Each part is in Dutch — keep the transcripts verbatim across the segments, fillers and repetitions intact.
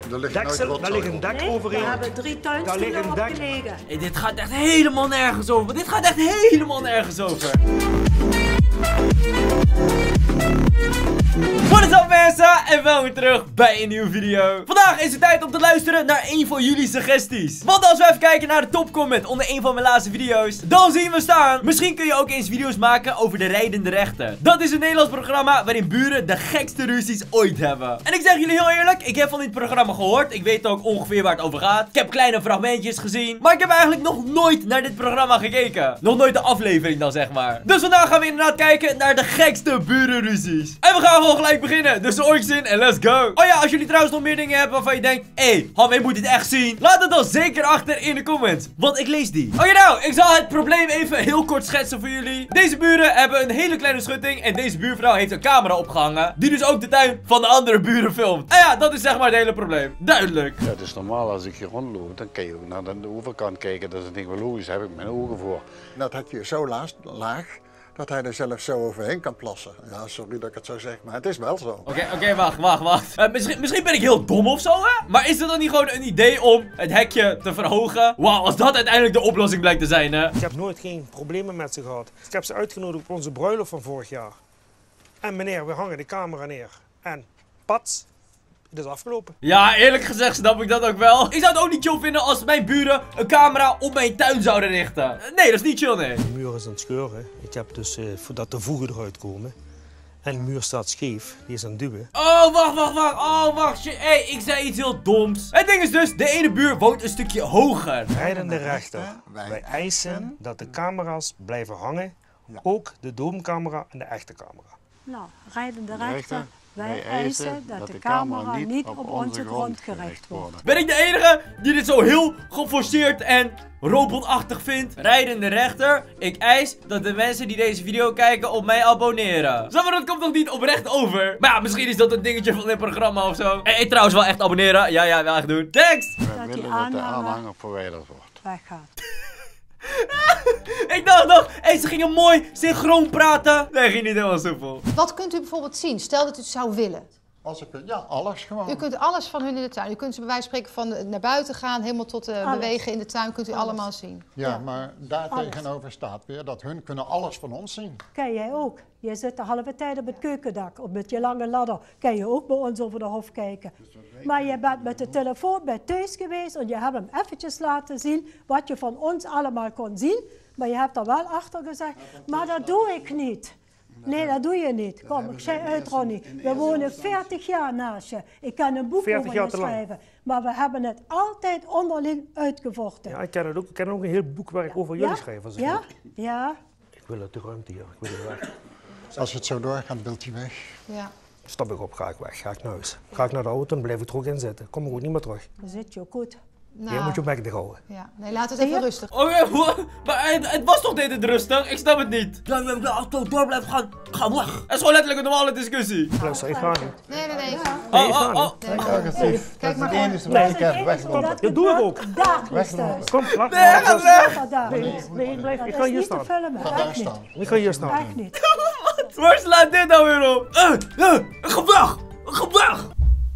Er ligt deksel, daar ligt een dek Nee, overheen. we hebben drie Daar ligt tuinstoelen een dek. opgelegen. Hey, dit gaat echt helemaal nergens over. Dit gaat echt helemaal nergens over. Wat is up mensen en welkom terug bij een nieuwe video. Vandaag is het tijd om te luisteren naar een van jullie suggesties. Want als we even kijken naar de topcomment onder een van mijn laatste video's, dan zien we staan: misschien kun je ook eens video's maken over de rijdende rechten. Dat is een Nederlands programma waarin buren de gekste ruzies ooit hebben. En ik zeg jullie heel eerlijk, ik heb van dit programma gehoord. Ik weet ook ongeveer waar het over gaat. Ik heb kleine fragmentjes gezien, maar ik heb eigenlijk nog nooit naar dit programma gekeken. Nog nooit de aflevering dan zeg maar. Dus vandaag gaan we inderdaad kijken naar de gekste burenruzies. En we gaan gewoon gelijk beginnen. Dus oortjes in en let's go. Oh ja, als jullie trouwens nog meer dingen hebben waarvan je denkt: hé, hey, Han, je moet dit echt zien. Laat het dan zeker achter in de comments, want ik lees die. Oké nou, ik zal het probleem even heel kort schetsen voor jullie. Deze buren hebben een hele kleine schutting en deze buurvrouw heeft een camera opgehangen, die dus ook de tuin van de andere buren filmt. En ja, dat is zeg maar het hele probleem. Duidelijk. Ja, het is normaal als ik hier rondloop, dan kan je ook naar de overkant kijken. Dat is een ding wel logisch, daar heb ik mijn ogen voor. Dat heb je zo laag, laag dat hij er zelf zo overheen kan plassen. Ja, sorry dat ik het zo zeg, maar het is wel zo. Oké, okay, oké, okay, wacht, wacht, wacht. Uh, misschien, misschien ben ik heel dom of zo, hè? Maar is er dan niet gewoon een idee om het hekje te verhogen? Wauw, als dat uiteindelijk de oplossing blijkt te zijn, hè? Ik heb nooit geen problemen met ze gehad. Ik heb ze uitgenodigd op onze bruiloft van vorig jaar. En meneer, we hangen de camera neer. En pats, het is afgelopen. Ja, eerlijk gezegd snap ik dat ook wel. Ik zou het ook niet chill vinden als mijn buren een camera op mijn tuin zouden richten. Nee, dat is niet chill, nee. De muur is aan het scheuren. Ik heb dus, uh, voordat de voegen eruit komen. En de muur staat scheef. Die is aan het duwen. Oh, wacht, wacht, wacht. Oh, wacht. Hé, hey, ik zei iets heel doms. Het ding is dus, de ene buur woont een stukje hoger. Rijdende rechter. Wij eisen dat de camera's blijven hangen. Ook de doomcamera en de echte camera. Nou, rijdende rechter. Wij eisen dat de camera niet op onze grond gericht wordt. Ben ik de enige die dit zo heel geforceerd en robotachtig vindt? Rijdende rechter, ik eis dat de mensen die deze video kijken op mij abonneren. Zeg maar, dat komt toch niet oprecht over? Maar ja, misschien is dat een dingetje van dit programma of zo. Hé, hey, trouwens wel echt abonneren. Ja, ja, wel echt doen. Tekst! We willen dat de aanhanger verwijderd wordt. Weggaat. Ik dacht nog, hey, ze gingen mooi synchroon praten. Nee, ging niet helemaal soepel. Wat kunt u bijvoorbeeld zien? Stel dat u het zou willen. Als ik, ja, alles gewoon. U kunt alles van hun in de tuin. U kunt ze bij wijze van spreken van naar buiten gaan, helemaal tot uh, bewegen in de tuin. Kunt u alles. allemaal zien. Ja, ja, maar daar alles. Tegenover staat weer dat hun kunnen alles van ons zien. Kan jij ook. Je zit de halve tijd op het keukendak of met je lange ladder. Kan je ook bij ons over de hof kijken. Maar je bent met de telefoon bij thuis geweest en je hebt hem eventjes laten zien wat je van ons allemaal kon zien. Maar je hebt er wel achter gezegd, maar dat doe ik niet. Nee, dat doe je niet. Kom, ik zei uit, Ronnie. We wonen veertig jaar naast je. Ik kan een boek over je schrijven. Maar we hebben het altijd onderling uitgevochten. Ja, ik ken het ook. Ik ken ook een heel boek waar ik over jullie ja? schrijf. Als ik ja? Ja. Ik wil uit de ruimte hier. Ik wil er weg. Als het zo doorgaat, belt hij weg. Ja. Stap ik op, ga ik weg. Ga ik naar huis. Ga ik naar de auto en blijf ik er ook in zitten. Kom er ook niet meer terug. Dan zit je ook goed. Nou, Jij moet je bek houden. Ja. Nee, laat het even rustig. Oké, okay, maar het, het was toch dit het rustig? Ik snap het niet. Ja, we de auto door blijven gaan. Ga weg. Het is gewoon letterlijk een normale discussie. Luister, ik ga niet. Nee, nee, nee. Ja. Nee, oh, oh, oh. Kijk, agressief. Kijk maar. Dat is het enige wat ik heb. Weglopen. Dat doe ik ook. Dagelijks thuis. Kom, laat Nee, ga weg. Nee, nee, blijf. Ik ga hier staan. Ga daar staan. Ik ga hier staan. Echt niet. Waar slaat dit nou weer op? Uh, uh, ga weg. Ga weg.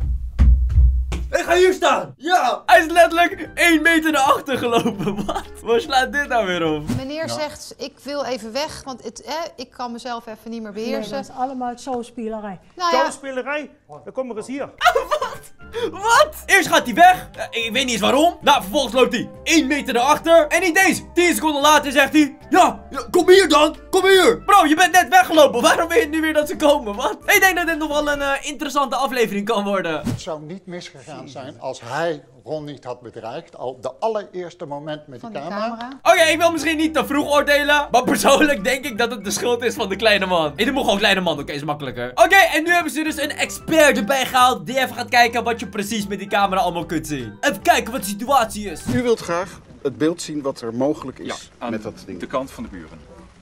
Ik ga hier staan! Ja! Hij is letterlijk één meter naar achter gelopen. Wat? Waar slaat dit nou weer op? Meneer ja. zegt, ik wil even weg, want het, eh, ik kan mezelf even niet meer beheersen. Nee, dat is allemaal showspielerij. Nou ja. Showspielerij? Dan kom maar eens hier. Wat? Wat? Eerst gaat hij weg. Uh, ik weet niet eens waarom. Nou, vervolgens loopt hij één meter naar achter. En niet eens. tien seconden later zegt hij: ja, ja, kom hier dan. Kom hier. Bro, je bent net weggelopen. Waarom weet je nu weer dat ze komen? Wat? Ik denk dat dit nog wel een uh, interessante aflevering kan worden. Het zou niet misgegaan zijn als hij Ron niet had bedreigd. Al op de allereerste moment met Van de de camera. camera. Oké, okay, ik wil misschien niet te vroeg oordelen. Maar persoonlijk denk ik dat het de schuld is van de kleine man. Ik doe gewoon kleine man, oké, okay, is makkelijker. Oké, okay, en nu hebben ze dus een expert erbij gehaald. Die even gaat kijken wat je precies met die camera allemaal kunt zien. Even kijken wat de situatie is. U wilt graag het beeld zien wat er mogelijk is ja, aan met dat ding. De kant van de buren.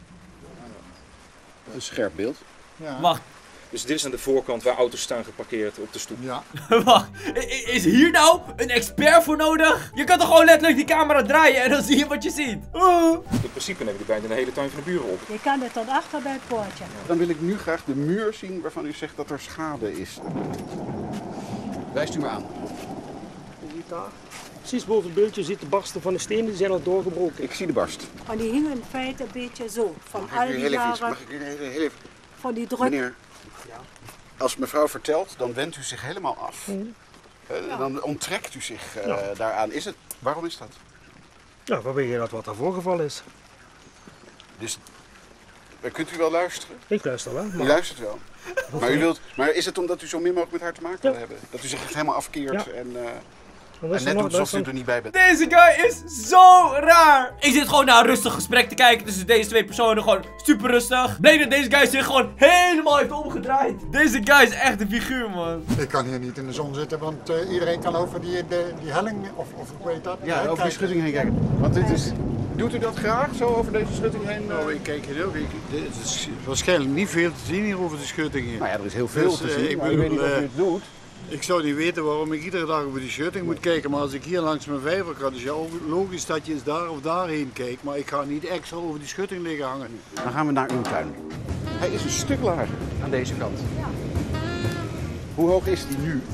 Een scherp beeld. Ja. Wacht. Dus dit is aan de voorkant waar auto's staan geparkeerd op de stoep. Ja. Wacht, is hier nou een expert voor nodig? Je kan toch gewoon letterlijk die camera draaien en dan zie je wat je ziet. Uh. In principe nemen die bijna de hele tuin van de buren op. Je kan het tot achter bij het poortje. Dan wil ik nu graag de muur zien waarvan u zegt dat er schade is. Wijst u me aan. Daar. Precies boven het beeldje ziet de barsten van de stenen, die zijn al doorgebroken. Ik zie de barst. En die hingen in feite een beetje zo. Van Mag al ik u die heel even, jaren, mag ik u heel, heel even... van die druk. Meneer, als mevrouw vertelt, dan wendt u zich helemaal af. Mm. Uh, dan onttrekt u zich uh, Ja. daaraan. Is het, waarom is dat? Ja, vanwege dat wat er voorgevallen is. Dus, uh, kunt u wel luisteren? Ik luister wel. U Maar... luistert wel. Maar, u wilt, maar is het omdat u zo min mogelijk met haar te maken wil Ja. hebben? Dat u zich echt helemaal afkeert Ja. en, uh, Dan en is er net nog- doet dan alsof is u er- er niet bij bent? Deze guy is zo raar. Ik zit gewoon naar een rustig gesprek te kijken tussen deze twee personen. Gewoon super rustig. Bleek dat deze guy zich gewoon helemaal heeft omgedraaid. Deze guy is echt een figuur, man. Ik kan hier niet in de zon zitten, want uh, iedereen kan over die, de, die helling, of, of hoe heet dat? Ja, over die kijken. schutting heen kijken. Want dit is, doet u dat graag, zo over deze schutting heen? Uh? Nou, ik kijk hier ook. Ik, er is waarschijnlijk niet veel te zien hier over de schutting heen. Nou ja, er is heel veel Dus, te eh, zien, ik maar ik weet niet bedoel, of u eh, het doet. Ik zou niet weten waarom ik iedere dag over die schutting moet kijken, maar als ik hier langs mijn vijver ga, is ja logisch dat je eens daar of daarheen kijkt, maar ik ga niet extra over die schutting liggen hangen. Dan gaan we naar uw tuin. Hij is een stuk lager aan deze kant. Ja. Hoe hoog is die nu?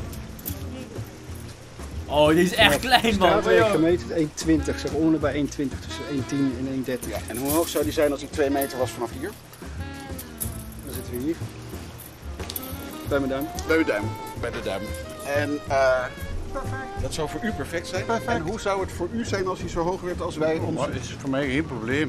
Oh, die is echt klein, man. Straatweg gemeten één komma twintig, zeg onder bij één komma twintig, tussen één komma tien en één komma dertig. Ja. En hoe hoog zou die zijn als hij twee meter was vanaf hier? Dan zitten we hier. Bij mijn duim. Bij uw duim. Bij de duim. En uh, dat zou voor u perfect zijn. Perfect. En hoe zou het voor u zijn als hij zo hoog werd als wij ons... Maar dat is voor mij geen probleem.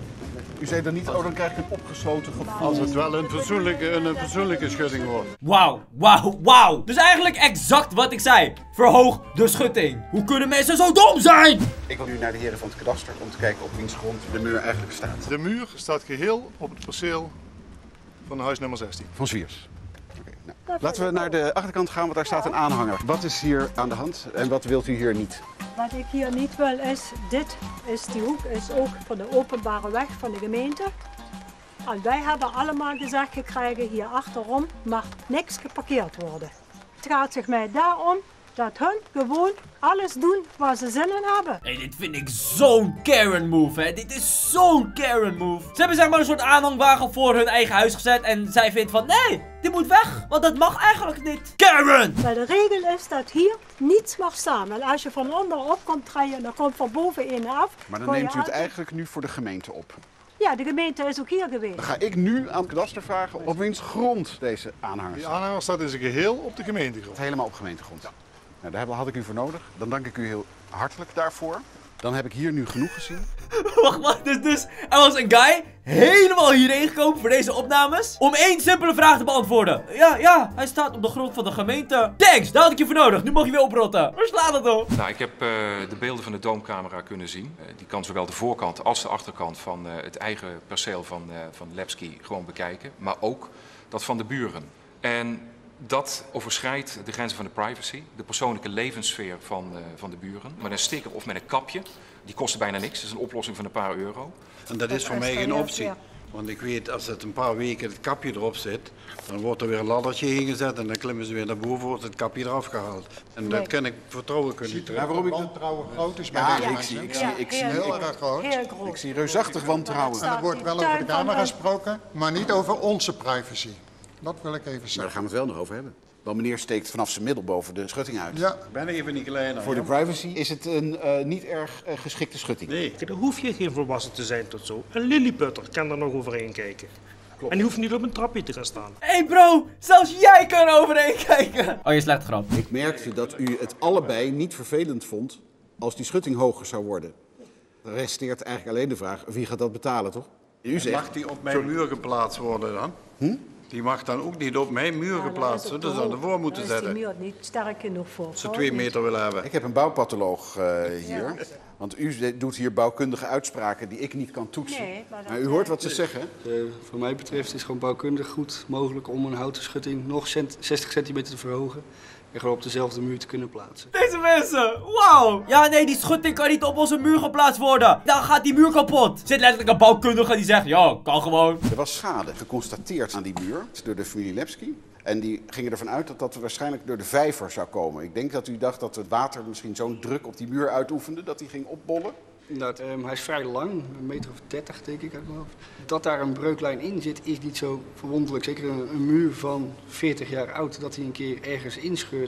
U zei dan niet, oh dan krijg ik een opgesloten gevoel. Als het wel een fatsoenlijke, een fatsoenlijke schutting wordt. Wauw, wauw, wauw. Dus eigenlijk exact wat ik zei. Verhoog de schutting. Hoe kunnen mensen zo dom zijn? Ik wil nu naar de heren van het kadaster om te kijken op wiens grond de muur eigenlijk staat. De muur staat geheel op het perceel van huis nummer zestien. Van Zwiers. Okay, nou. Laten we naar de achterkant gaan, want daar staat een aanhanger. Wat is hier aan de hand en wat wilt u hier niet? Wat ik hier niet wil is, dit is die hoek is ook van de openbare weg van de gemeente. En wij hebben allemaal gezegd gekregen, hier achterom mag niks geparkeerd worden. Het gaat zich mij daarom dat hun gewoon alles doen waar ze zin in hebben. Hey, dit vind ik zo'n Karen move, hè. Dit is zo'n Karen move. Ze hebben zeg maar een soort aanhangwagen voor hun eigen huis gezet. En zij vindt van, nee, dit moet weg. Want dat mag eigenlijk niet. Karen! Maar de regel is dat hier niets mag staan. En als je van onderop komt rijden, dan komt van boven een af. Maar dan kon je neemt u het altijd- eigenlijk nu voor de gemeente op. Ja, de gemeente is ook hier geweest. Dan ga ik nu aan het kadaster vragen op wiens grond deze aanhanger Die staat. aanhanger staat in zijn geheel op de gemeentegrond. Helemaal op gemeentegrond. Nou, daar had ik u voor nodig. Dan dank ik u heel hartelijk daarvoor. Dan heb ik hier nu genoeg gezien. Wacht, wacht. Dus, dus er was een guy helemaal hierheen gekomen voor deze opnames. Om één simpele vraag te beantwoorden. Ja, ja, hij staat op de grond van de gemeente. Thanks, daar had ik je voor nodig. Nu mag je weer oprotten. Waar slaat het op? Nou, ik heb uh, de beelden van de doomcamera kunnen zien. Uh, die kan zowel de voorkant als de achterkant van uh, het eigen perceel van, uh, van Lepski gewoon bekijken. Maar ook dat van de buren. En dat overschrijdt de grenzen van de privacy, de persoonlijke levenssfeer van, uh, van de buren. Met een sticker of met een kapje, die kosten bijna niks. Dat is een oplossing van een paar euro. En dat is voor mij geen optie. Want ik weet, als het een paar weken het kapje erop zit, dan wordt er weer een laddertje heen gezet en dan klimmen ze weer naar boven, wordt het kapje eraf gehaald. En dat kan ik vertrouwen kunnen niet terug. Ja, waarom ik Wantrouwen groot is bij Ja, deze ik mensen. zie, ik zie, ik zie, heel ik, erg groot. Heel groot. ik zie reusachtig wantrouwen. En er wordt wel over de camera gesproken, maar niet over onze privacy. Dat wil ik even Maar zeggen. daar gaan we het wel nog over hebben. Want meneer steekt vanaf zijn middel boven de schutting uit. Ja, Ben ik even niet kleiner. Voor de privacy is het een uh, niet erg uh, geschikte schutting. Nee. Dan hoef je geen volwassen te zijn tot zo. Een lilliputter kan er nog overheen kijken. Klopt. En die hoeft niet op een trapje te gaan staan. Hé hey bro, zelfs jij kan er overheen kijken. Oh, je slechte grap. Ik merkte dat u het allebei niet vervelend vond als die schutting hoger zou worden. Er resteert eigenlijk alleen de vraag, wie gaat dat betalen, toch? U zegt, Mag die op mijn muur geplaatst worden dan? Hm? Die mag dan ook niet op mijn muur geplaatst worden. Dat zou ervoor moeten Daar is zetten. die muur niet sterk genoeg voor. Als ze twee meter willen hebben. ik heb een bouwpatholoog uh, hier. Want u doet hier bouwkundige uitspraken die ik niet kan toetsen. Nee, maar dat- maar u hoort wat ze zeggen. Uh, voor mij betreft is het gewoon bouwkundig goed mogelijk om een houten schutting nog cent zestig centimeter te verhogen. En gewoon op dezelfde muur te kunnen plaatsen. Deze mensen, wauw. Ja, nee, die schutting kan niet op onze muur geplaatst worden. Dan gaat die muur kapot. Er zit letterlijk een bouwkundige die zegt, ja, kan gewoon. Er was schade geconstateerd aan die muur door de familie Lepski. En die gingen ervan uit dat dat waarschijnlijk door de vijver zou komen. Ik denk dat u dacht dat het water misschien zo'n druk op die muur uitoefende dat die ging opbollen. Nou, um, hij is vrij lang, een meter of dertig denk ik uit mijn hoofd. Dat daar een breuklijn in zit is niet zo verwonderlijk. Zeker een, een muur van veertig jaar oud, dat hij een keer ergens inscheurt,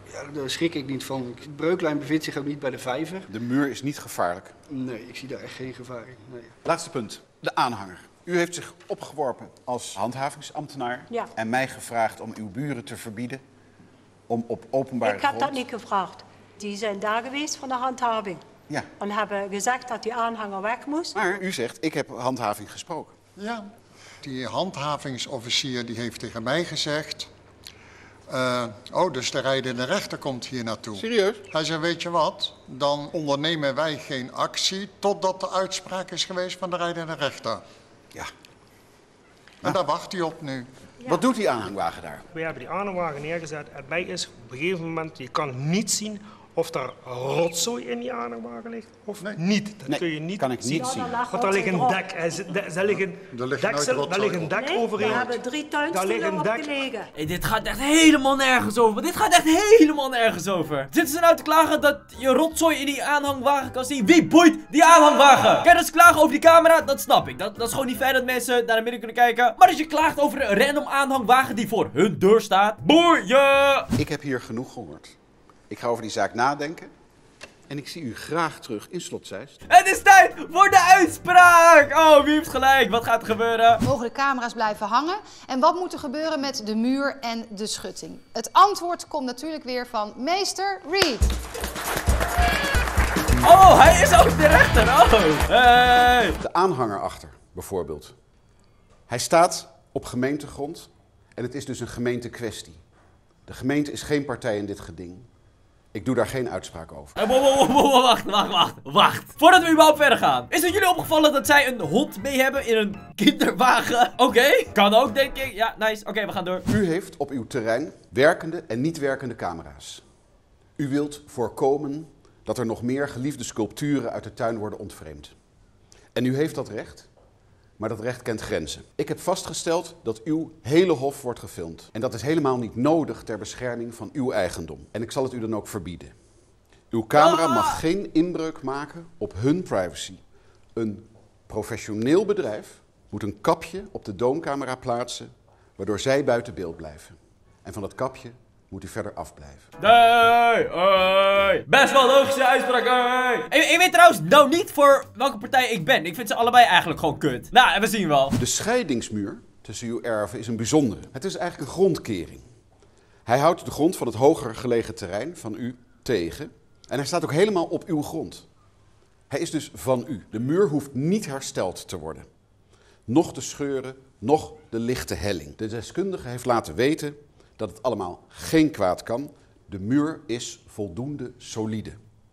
Ja, daar schrik ik niet van. De breuklijn bevindt zich ook niet bij de vijver. De muur is niet gevaarlijk. Nee, ik zie daar echt geen gevaar in. Nee. Laatste punt, de aanhanger. U heeft zich opgeworpen als handhavingsambtenaar Ja. en mij gevraagd om uw buren te verbieden om op openbare Ik heb grond... dat niet gevraagd. Die zijn daar geweest van de handhaving. Ja, En hebben gezegd dat die aanhanger weg moest. maar u zegt, ik heb handhaving gesproken. Ja, die handhavingsofficier die heeft tegen mij gezegd... Uh, oh, dus de rijdende rechter komt hier naartoe. Serieus? Hij zei, weet je wat, dan ondernemen wij geen actie totdat de uitspraak is geweest van de rijdende rechter. Ja. En daar wacht hij op nu. Ja. Wat doet die aanhangwagen daar? We hebben die aanhangwagen neergezet. Erbij is op een gegeven moment, je kan niet zien of er rotzooi in die aanhangwagen ligt of Nee. niet. Dat Nee, kun je niet kan ik zien. niet Ja, zien. dan lag Want daar ligt een rotzooi dek. Er zit- er- Daar ligt een Er ligt nooit deksel, daar rotzooi ligt een op. dek Nee, overheen. we hebben drie Daar ligt tuinstoelen een op dak. gelegen. Hey, dit gaat echt helemaal nergens over. Dit gaat echt helemaal nergens over. Zitten ze nou te klagen dat je rotzooi in die aanhangwagen kan zien? Wie boeit die aanhangwagen? Kijk, als ze klagen over die camera, dat snap ik. Dat, dat is gewoon niet fijn dat mensen naar de midden kunnen kijken. Maar als je klaagt over een random aanhangwagen die voor hun deur staat, boeien! Ik heb hier genoeg gehoord. Ik ga over die zaak nadenken. En ik zie u graag terug in Slot Zeist. Het is tijd voor de uitspraak! Oh, wie heeft gelijk? Wat gaat er gebeuren? Mogen de camera's blijven hangen? En wat moet er gebeuren met de muur en de schutting? Het antwoord komt natuurlijk weer van meester Reed. Oh, hij is ook de rechter. Oh, hey. De aanhanger achter, bijvoorbeeld. Hij staat op gemeentegrond en het is dus een gemeentekwestie. De gemeente is geen partij in dit geding. Ik doe daar geen uitspraak over. Eh, wow, wow, wow, wow, Wacht, wacht, wacht, wacht. Voordat we überhaupt verder gaan. Is het jullie opgevallen dat zij een hond mee hebben in een kinderwagen? Oké, okay. Kan ook denk ik. Ja, nice. Oké, okay, we gaan door. U heeft op uw terrein werkende en niet werkende camera's. U wilt voorkomen dat er nog meer geliefde sculpturen uit de tuin worden ontvreemd. En u heeft dat recht, maar dat recht kent grenzen. Ik heb vastgesteld dat uw hele hof wordt gefilmd. En dat is helemaal niet nodig ter bescherming van uw eigendom. En ik zal het u dan ook verbieden. Uw camera mag geen inbreuk maken op hun privacy. Een professioneel bedrijf moet een kapje op de doomcamera plaatsen, waardoor zij buiten beeld blijven. En van dat kapje moet u verder afblijven. Nee, hey. Best wel logische uitspraak, hey. Ik, ik weet trouwens nou niet voor welke partij ik ben. Ik vind ze allebei eigenlijk gewoon kut. Nou, we zien wel. De scheidingsmuur tussen uw erven is een bijzondere. Het is eigenlijk een grondkering. Hij houdt de grond van het hoger gelegen terrein van u tegen. En hij staat ook helemaal op uw grond. Hij is dus van u. De muur hoeft niet hersteld te worden. Nog de scheuren, nog de lichte helling. De deskundige heeft laten weten dat het allemaal geen kwaad kan. De muur is voldoende solide.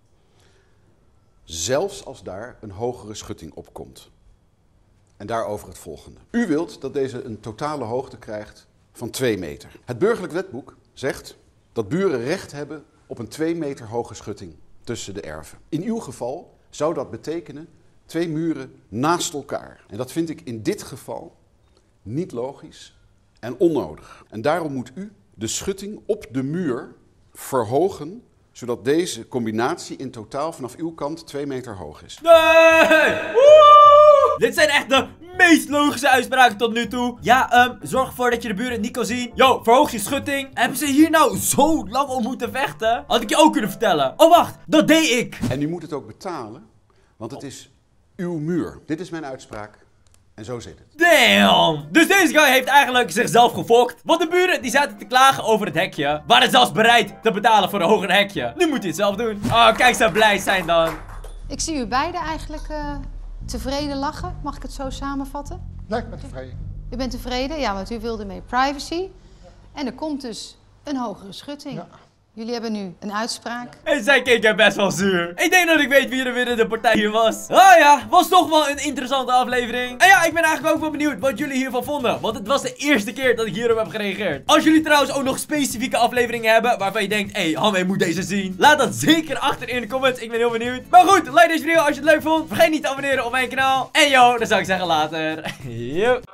Zelfs als daar een hogere schutting op komt. En daarover het volgende. U wilt dat deze een totale hoogte krijgt van twee meter. Het burgerlijk wetboek zegt dat buren recht hebben op een twee meter hoge schutting tussen de erven. In uw geval zou dat betekenen twee muren naast elkaar. En dat vind ik in dit geval niet logisch en onnodig. En daarom moet u de schutting op de muur verhogen, zodat deze combinatie in totaal vanaf uw kant twee meter hoog is. Nee! Woe! Dit zijn echt de meest logische uitspraken tot nu toe. Ja, um, zorg ervoor dat je de buren niet kan zien. Yo, verhoog je schutting. Hebben ze hier nou zo lang om moeten vechten? Had ik je ook kunnen vertellen. Oh, wacht. Dat deed ik. En u moet het ook betalen, want het is uw muur. Dit is mijn uitspraak. En zo zit het. Damn! Dus deze guy heeft eigenlijk zichzelf gefokt. Want de buren die zaten te klagen over het hekje. Waren zelfs bereid te betalen voor een hoger hekje. Nu moet hij het zelf doen. Oh, kijk zo blij zijn dan. Ik zie u beiden eigenlijk uh, tevreden lachen. Mag ik het zo samenvatten? Nee, ik ben tevreden. U bent tevreden? Ja, want u wilde mee privacy. En er komt dus een hogere schutting. Ja. Jullie hebben nu een uitspraak. En zij keek er best wel zuur. Ik denk dat ik weet wie de winnende partij hier was. Ah ja, was toch wel een interessante aflevering. En ja, ik ben eigenlijk ook wel benieuwd wat jullie hiervan vonden. Want het was de eerste keer dat ik hierop heb gereageerd. Als jullie trouwens ook nog specifieke afleveringen hebben waarvan je denkt, hé, hey, Hanwee moet deze zien. Laat dat zeker achter in de comments. Ik ben heel benieuwd. Maar goed, like deze video als je het leuk vond. Vergeet niet te abonneren op mijn kanaal. En yo, dan zou ik zeggen later. Yo.